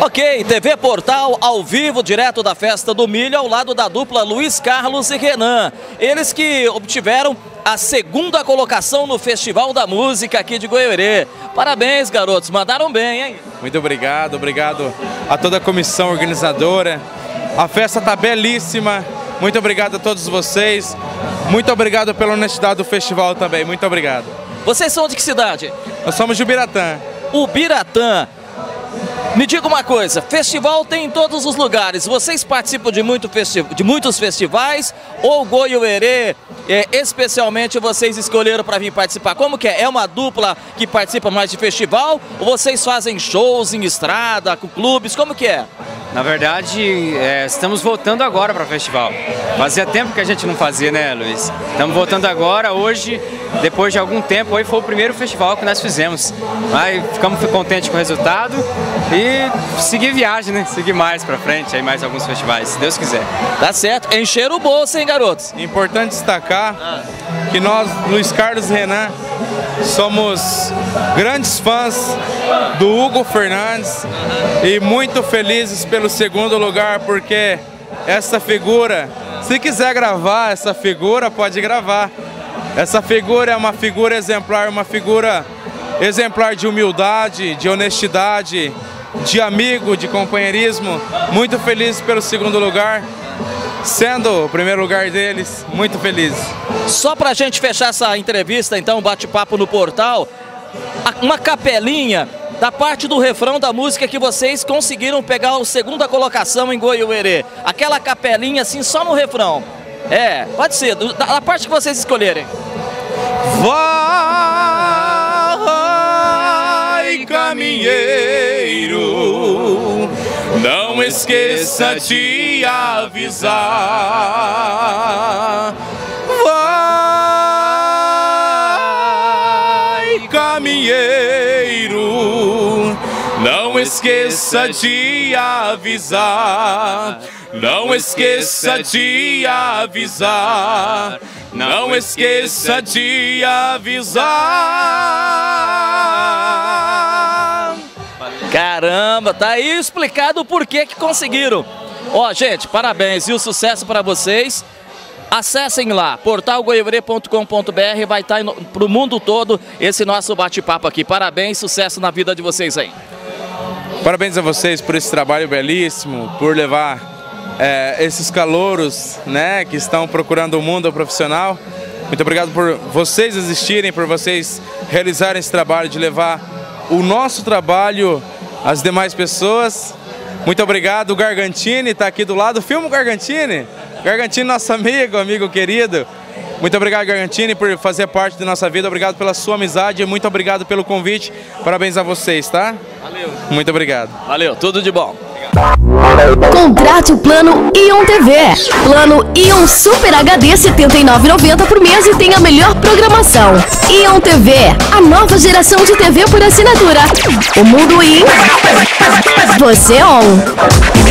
Ok, TV Portal ao vivo, direto da Festa do Milho, ao lado da dupla Luiz Carlos e Renan. Eles que obtiveram a segunda colocação no Festival da Música aqui de Goiôerê. Parabéns, garotos, mandaram bem, hein? Muito obrigado, obrigado a toda a comissão organizadora. A festa tá belíssima. Muito obrigado a todos vocês. Muito obrigado pela honestidade do festival também. Muito obrigado. Vocês são de que cidade? Nós somos de Ubiratã. Ubiratã. Me diga uma coisa, festival tem em todos os lugares. Vocês participam de muitos festivais ou Goiôerê, especialmente vocês escolheram para vir participar? Como que é? É uma dupla que participa mais de festival ou vocês fazem shows em estrada, com clubes? Como que é? Na verdade, estamos voltando agora para o festival. Fazia tempo que a gente não fazia, né, Luiz? Estamos voltando agora, hoje, depois de algum tempo. Hoje foi o primeiro festival que nós fizemos. Aí ficamos contentes com o resultado e seguir viagem, né? Seguir mais para frente, aí mais alguns festivais, se Deus quiser. Tá certo. Encheram o bolso, hein, garotos? Importante destacar que nós, Luiz Carlos e Renan, somos grandes fãs do Hugo Fernandes e muito felizes pelo segundo lugar, porque essa figura, se quiser gravar essa figura, pode gravar. Essa figura é uma figura exemplar, de humildade, de honestidade, de amigo, de companheirismo. Muito feliz pelo segundo lugar, sendo o primeiro lugar deles, muito feliz. Só pra gente fechar essa entrevista, então, bate-papo no portal, uma capelinha da parte do refrão da música que vocês conseguiram pegar a segunda colocação em Goiôerê. Aquela capelinha assim, só no refrão. Pode ser, da parte que vocês escolherem. Vai, caminheiro, não esqueça de avisar. Vai, caminheiro, não esqueça de avisar. Não esqueça de avisar. Não esqueça de avisar. Caramba, tá aí explicado o porquê que conseguiram. Ó, gente, parabéns e o sucesso para vocês. Acessem lá, portalgoiôerê.com.br, vai estar pro mundo todo esse nosso bate-papo aqui. Parabéns, sucesso na vida de vocês aí. Parabéns a vocês por esse trabalho belíssimo, por levar esses calouros, né, que estão procurando o mundo profissional. Muito obrigado por vocês existirem, por vocês realizarem esse trabalho de levar o nosso trabalho às demais pessoas. Muito obrigado. O Gargantini está aqui do lado. Filma o Gargantini. Gargantini, nosso amigo querido. Muito obrigado, Gargantini, por fazer parte da nossa vida. Obrigado pela sua amizade. Muito obrigado pelo convite. Parabéns a vocês, tá? Valeu. Muito obrigado. Valeu, tudo de bom. Contrate o plano Ion TV. Plano Ion Super HD R$ 79,90 por mês e tem a melhor programação. Ion TV, a nova geração de TV por assinatura. O mundo Ion, você on.